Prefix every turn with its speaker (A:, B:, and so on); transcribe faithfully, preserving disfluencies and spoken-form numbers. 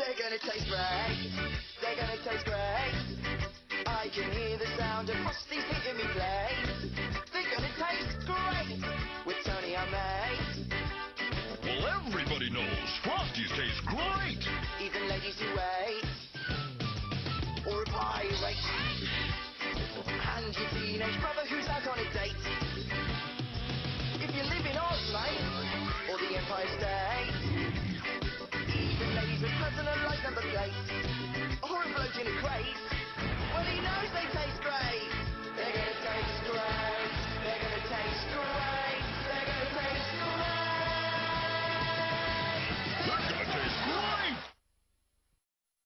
A: They're gonna taste great. They're gonna taste great. I can hear the sound of Frosties hitting me plate. They're gonna taste great with Tony and mate.
B: Well, everybody knows Frosties taste great.
A: Even ladies who wait, or a pirate, and your teenage brother.